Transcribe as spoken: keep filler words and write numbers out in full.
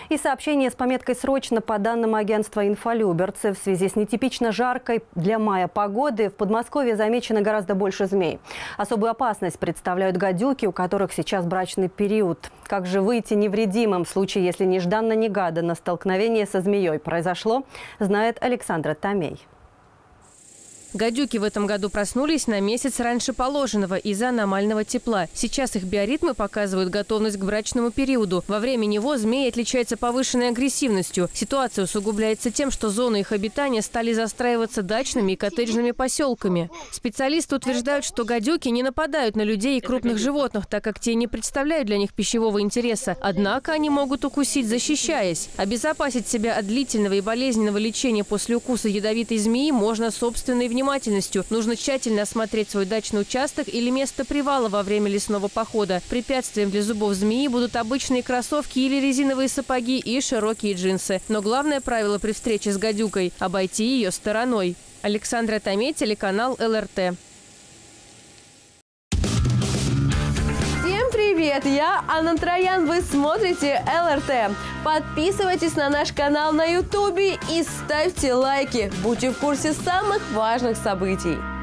И сообщение с пометкой «Срочно» по данным агентства «Инфолюберцы». В связи с нетипично жаркой для мая погоды в Подмосковье замечено гораздо больше змей. Особую опасность представляют гадюки, у которых сейчас брачный период. Как же выйти невредимым в случае, если нежданно-негаданно столкновение со змеей произошло, знает Александра Томей. Гадюки в этом году проснулись на месяц раньше положенного из-за аномального тепла. Сейчас их биоритмы показывают готовность к брачному периоду. Во время него змеи отличаются повышенной агрессивностью. Ситуация усугубляется тем, что зоны их обитания стали застраиваться дачными и коттеджными поселками. Специалисты утверждают, что гадюки не нападают на людей и крупных животных, так как те не представляют для них пищевого интереса. Однако они могут укусить, защищаясь. Обезопасить себя от длительного и болезненного лечения после укуса ядовитой змеи можно собственной внимательностью. Нужно тщательно осмотреть свой дачный участок или место привала во время лесного похода. Препятствием для зубов змеи будут обычные кроссовки или резиновые сапоги и широкие джинсы. Но главное правило при встрече с гадюкой – обойти ее стороной. Александра Томей, телеканал эл эр тэ. Всем привет! Я Анна Троян. Вы смотрите эл эр тэ. Подписывайтесь на наш канал на ютубе и ставьте лайки. Будьте в курсе самых важных событий.